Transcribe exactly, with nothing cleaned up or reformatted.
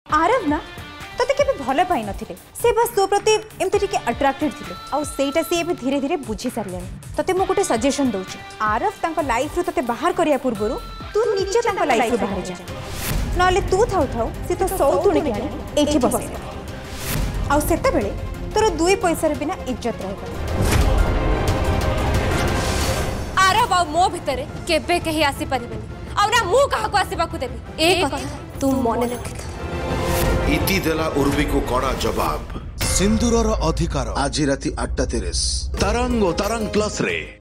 आरव ना तोते केबे भल पाई नथिले से बस तो प्रति एमते टिके अट्रैक्टेड थिले आ सेटा से एबे धीरे धीरे बुझी सारले तोते मो गोटे सजेशन दउची आरव तांको लाइफ रो तोते बाहर करिया पूर्वरु तू नीचे तांको लाइफ रो बाहर जा नले तू थाउ थाउ से तो सौ तुणी के आनी एठी बस आ सेते बेले तोर दुई पैसा रे बिना इज्जत रहबा आरव आ मो भितरे केबे कही आसी परिबेनी आ ना मु काहा को आसीबा को देबी ए कथा तू मने रखिथा इति देला उर्वी को कड़ा जवाब सिंदूरर अधिकार आज राति आठटा तीस तरंग तरंग प्लस रे।